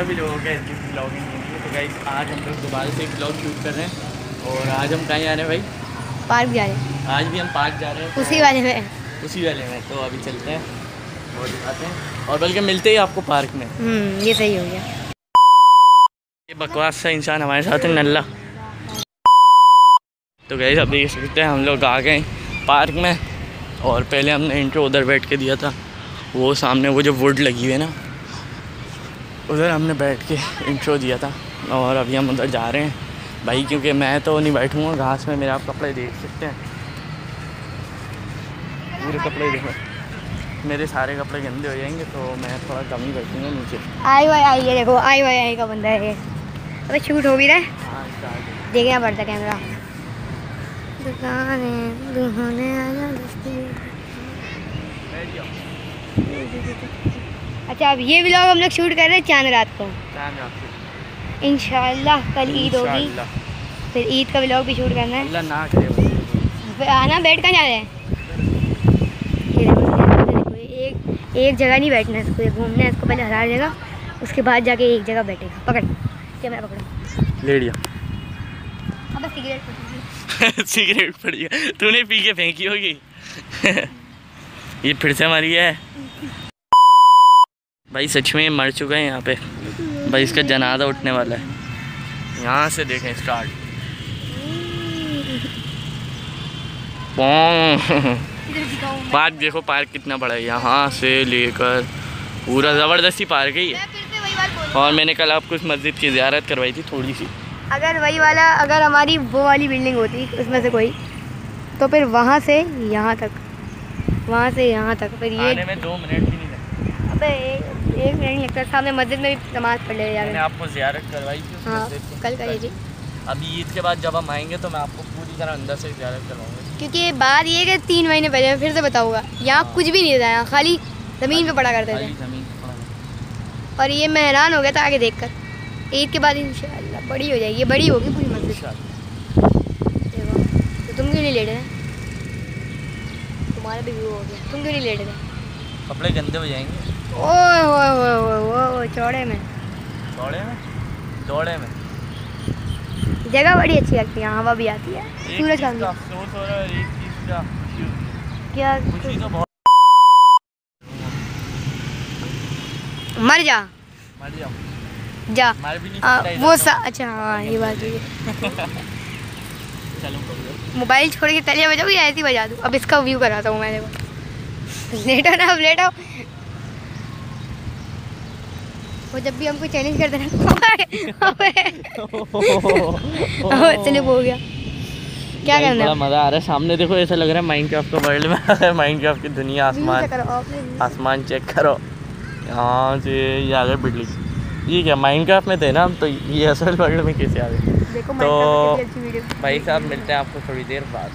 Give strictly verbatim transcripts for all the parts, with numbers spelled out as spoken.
भी लोगों का ब्लॉगिंग होती है। तो गाइस आज हम लोग दोबारा से एक ब्लॉग शूट कर रहे हैं और आज हम कहाँ जा रहे हैं भाई? पार्क जा रहे हैं। आज भी हम पार्क जा रहे हैं तो उसी वाले में उसी वाले में तो अभी चलते हैं और दिखाते हैं और बल्कि मिलते ही आपको पार्क में। ये सही हो गया। ये बकवास सा इंसान हमारे साथ है नल्ला। तो गाइस अब देख सकते हैं हम लोग आ गए पार्क में और पहले हमने इंट्रो उधर बैठ के दिया था, वो सामने वो जो वुड लगी हुई है ना उधर हमने बैठ के इंट्रो दिया था। और अभी हम उधर जा रहे हैं भाई, क्योंकि मैं तो नहीं बैठूँगा घास में। मेरे आप कपड़े देख सकते हैं, पूरे कपड़े देखो, मेरे सारे कपड़े गंदे हो जाएंगे तो मैं थोड़ा कम ही बैठूँगा नीचे। आई वाई आई है, देखो आई वाई आई का बंदा है ये। अबे शूट हो भी रहा है, देखना पड़ता कैमरा। दुकान है दुकाने आना अच्छा, अब ये व्लॉग हम लोग शूट कर रहे हैं चांद रात को। इंशाल्लाह कल ईद होगी, फिर ईद का व्लॉग भी शूट करना है। अल्लाह ना करे फिर आना, बैठ कर जा रहे हैं। एक एक जगह नहीं बैठना है इसको, घूमना है इसको पहले हर जगह, उसके बाद जाके एक जगह बैठेगा। पकड़ कैमरा पकड़ो, ले लिया। अब सिगरेट सिगरेट पड़ गया, तूने पी के फेंकी होगी। ये फिर से मरी है भाई, सच में मर चुका है यहाँ पे भाई, इसका जनाजा उठने वाला है। यहाँ से देखें स्टार्ट। पार्क देखो, पार्क कितना बड़ा है, यहाँ से लेकर पूरा ज़बरदस्ती पार्क है ये। और मैंने कल आपको इस मस्जिद की ज़ियारत करवाई थी थोड़ी सी। अगर वही वाला, अगर हमारी वो वाली बिल्डिंग होती उसमें से कोई, तो फिर वहाँ से यहाँ तक, वहाँ से यहाँ तक, फिर ये आने में दो मिनट भी नहीं लगते। अबे एक, एक मिनट नहीं लगता। सामने मस्जिद में भी नमाज़ पढ़ ले जाकर। मैंने आपको ज़ियारत करवाई थी उस हाँ, मस्जिद की। कल करिए जी। अभी ईद के बाद जब हम आएंगे तो मैं आपको पूरी तरह अंदर से ज़ियारत करवाऊँगा, क्योंकि बात ये कि तीन महीने पहले, फिर से बताऊँगा, यहाँ कुछ भी नहीं था, यहाँ खाली ज़मीन पे पड़ा करते थे। और ये मैं हैरान हो गया था आगे देख कर। ईद के बाद इंशाल्लाह बड़ी हो जाएगी, ये बड़ी होगी पूरी मस्जिद। देखो तो तुम क्यों नहीं लेट रहे? तुम्हारा भी व्यू हो गया, तुम क्यों नहीं लेट रहे? कपड़े गंदे हो जाएंगे। ओए ओए ओए ओए ओए चौड़े में, दौड़े में दौड़े में जगह बड़ी अच्छी लगती है, हवा भी आती है, सूरज का अफसोस हो रहा है, एक चीज़ का क्या खुशी तो बहुत। मर जा मर जाओ जा मर भी नहीं आ, सकता वो इधर सा अच्छा हाँ ये बात है। तो। चलो मोबाइल छोड़ के तलिया बजाओ या ऐसे ही बजा दूँ? अब इसका व्यू कराता हूँ मैं, देखो लेटो ना, अब लेटो। वो जब भी हमको चैलेंज करते ना स्लिप हो गया, क्या करना है? मज़ा आ रहा है। सामने देखो, ऐसा लग रहा है माइनक्राफ्ट का वर्ल्ड में। माइनक्राफ्ट की दुनिया, आसमान आसमान चेक करो, यहाँ से ये आ गए बिल्डिंग। ये क्या माइनक्राफ्ट में थे ना हम, तो ये असल वर्ल्ड में कैसे आ गए? तो भाई साहब मिलते हैं आपको थोड़ी देर बाद।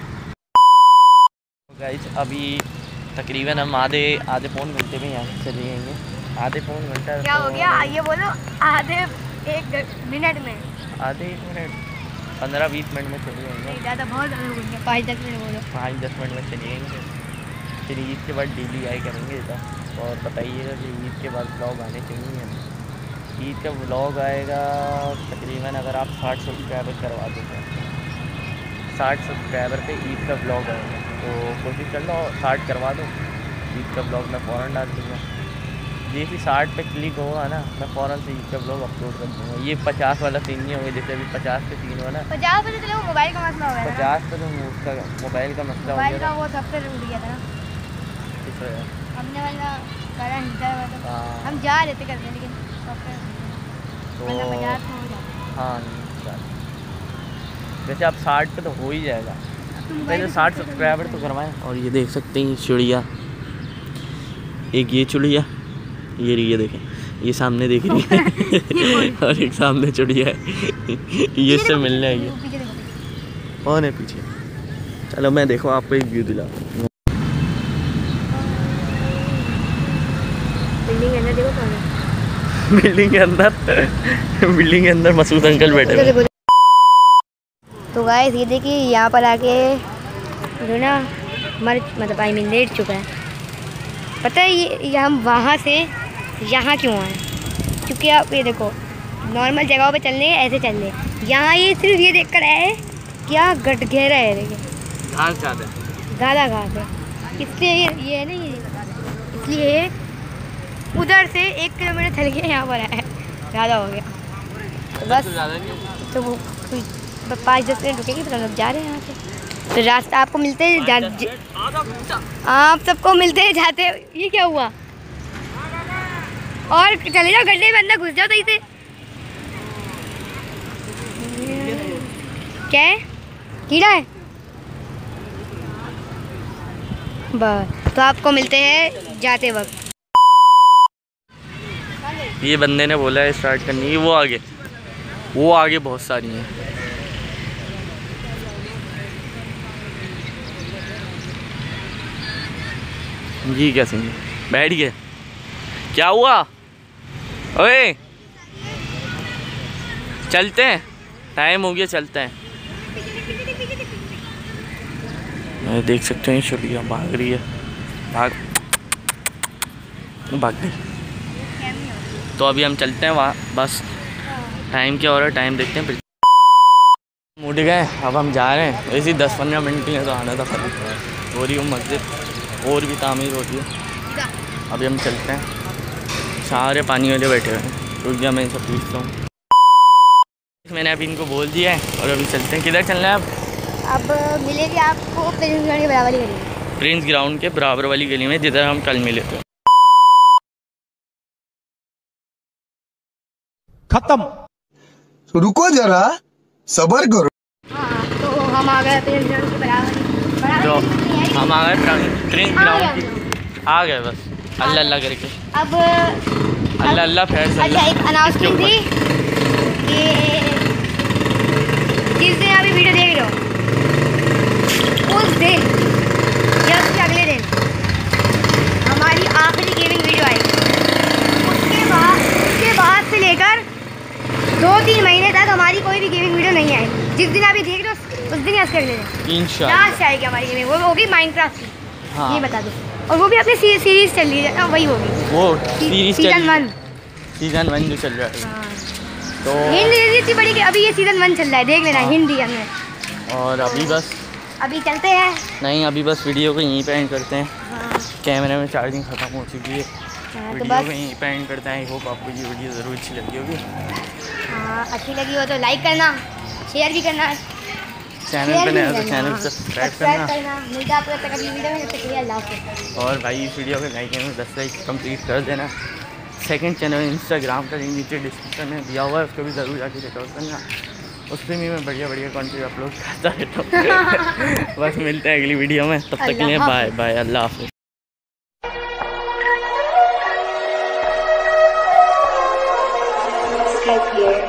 गाइस अभी तकरीबन हम आधे आधे पौन घंटे में यहाँ से चले जाएंगे। आधे पौन घंटा क्या तो हो गया ये बोलो? आधे एक मिनट में, आधे एक मिनट पंद्रह बीस मिनट में चले जाएंगे। ज़्यादा बहुत ज़्यादा हो गया, पाँच दस मिनट बोलो। पाँच दस मिनट में चले जाएंगे, फिर ईद के बाद डेली आई करेंगे इधर। और बताइएगा कि ईद के बाद ब्लॉग आने चाहिए हमें। ईद का ब्लॉग आएगा तकरीबन, अगर आप साठ सब्सक्राइबर करवा देते हैं, साठ सब्सक्राइबर पे ईद का ब्लॉग आएगा, तो कोशिश कर लो साठ करवा दो। ईद का ब्लॉग मैं फ़ौरन डाल दूँगा। जैसे साठ पे क्लिक होगा ना, मैं फ़ौरन से ईद का ब्लॉग अपलोड कर दूँगा। ये पचास वाला सीन नहीं होगा, जैसे अभी पचास पे सीन हुआ ना। पचास पे चलो मोबाइल का मसला हो गया, पचास पे तो उसका मोबाइल का मसला हो गया, वो सबसे उड़ गया था ना। हमने वाला करा हिंसा हुआ था, हम जा रहे थे करने, लेकिन तो हाँ वैसे आप साठ पे तो हो ही जाएगा, पहले साठ सब्सक्राइबर तो करवाएं। और ये देख सकते हैं चिड़िया, एक ये चिड़िया, ये ये देखें, ये सामने देख रही है और एक सामने चिड़िया है, ये इससे मिलने आई है। कौन है पीछे? चलो मैं देखो आपको एक व्यू दिला। बिल्डिंग के अंदर देखो कौन है? बिल्डिंग के अंदर बिल्डिंग के अंदर मसूद अंकल बैठे हैं। तो गाइस ये देखिए, यहाँ पर आके जो ना मर मतलब आई मीन लेट चुका है। पता है ये, ये हम वहाँ से यहाँ क्यों आए? क्योंकि आप ये देखो नॉर्मल जगहों पे चलने ऐसे चलने, यहाँ ये सिर्फ ये देख कर आए क्या गट गहरा है, देखिए घास ज़्यादा ज़्यादा घास है, इसलिए ये ये है ना, ये इसलिए उधर से एक किलोमीटर चल के यहाँ पर आए, ज़्यादा हो गया तो बस। तो वो पाँच दस मिनट रुकेगी फिर हम लोग जा रहे हैं यहाँ से। तो रास्ता आपको मिलते हैं जा, आप सबको मिलते हैं जाते। ये क्या हुआ? और चले जाओ गड्ढे में अंदर घुस जाओ सही से। क्या है? कीड़ा है? बस तो आपको मिलते हैं जाते वक्त। ये बंदे ने बोला है स्टार्ट करनी है, वो आगे वो आगे बहुत सारी हैं। जी क्या सीन, बैठ गए? क्या हुआ? ओए चलते हैं, टाइम हो गया, चलते हैं। देख सकते हैं छोटिया भाग रही है, भाग भाग गई। तो अभी हम चलते हैं वहाँ, बस टाइम क्या हो रहा है, टाइम देखते हैं फिर। उठ गए, अब हम जा रहे हैं। ऐसी दस पंद्रह मिनट के लिए तो आना था, खाली हो रही हूँ मस्जिद और भी तामीर होती है। अभी हम चलते हैं, सारे पानी वाले बैठे हुए हैं, रुक गया मैं सब पूछता हूँ। मैंने अभी इनको बोल दिया है और अभी चलते हैं। किधर चलना है अब? अब मिलेगी आपको प्रिंस ग्राउंड के बराबर वाली गली, प्रिंस ग्राउंड के बराबर वाली गली में जिधर हम कल मिले थे। खत्म, रुको जरा सबर करो। हाँ तो हम आ गए प्रिंस ग्राउंड के बराबर, तो हम आ गए प्रिंस ग्राउंड की, आ गए बस अल्लाह अल्लाह करके। अब अल्लाह अल्लाह फैज। अच्छा एक अनाउंसमेंट थी कि जिस दिन अभी वीडियो देख रहे हो उस दिन या उसके अगले दिन हमारी आखिरी गेमिंग वीडियो आएगी। उसके बाद उसके बाद से लेकर दो तीन महीने तक हमारी कोई भी गेमिंग वीडियो नहीं आएगी। जिस दिन अभी देख रहे हो उस दिन या उसके अगले दिन इंशाल्लाह लास्ट आएगी हमारी गेमिंग, वो होगी माइनक्राफ्ट की। हाँ। ये बता दो, और वो भी अपनी सी, सीरीज चल रही है, वही होगी वो series season one season one जो चल रहा है। हाँ। तो हिंदी इतनी बड़ी कि अभी ये सीजन वन चल रहा है, देख लेना। हाँ। हिंदी में। और अभी बस अभी चलते हैं। नहीं, अभी बस वीडियो को यहीं पे एंड करते हैं। हाँ। कैमरे में चार्जिंग ख़त्म हो चुकी है। हाँ, तो वीडियो बस को यहीं पे एंड करते हैं। आई होप आपको ये वीडियो ज़रूर अच्छी लगी होगी। हाँ अच्छी लगी हो तो लाइक करना, शेयर भी करना, चैनल पे नया हो तो चैनल सब्सक्राइब करना। करना। मिलता है आपको तक अगली वीडियो में, तब तक के लिए अल्लाह हाफ़िज़। और भाई इस वीडियो को लाइक करना, दस लाइक कंप्लीट कर देना। सेकंड चैनल इंस्टाग्राम का लिंक नीचे डिस्क्रिप्शन में दिया हुआ है, उसको भी ज़रूर जाके चेकआउट करना। उस पर भी मैं बढ़िया बढ़िया कंटेंट अपलोड करता रहता हूँ। बस मिलते हैं अगली वीडियो में, तब तक के लिए बाय बाय, अल्लाह हाफ़िज़।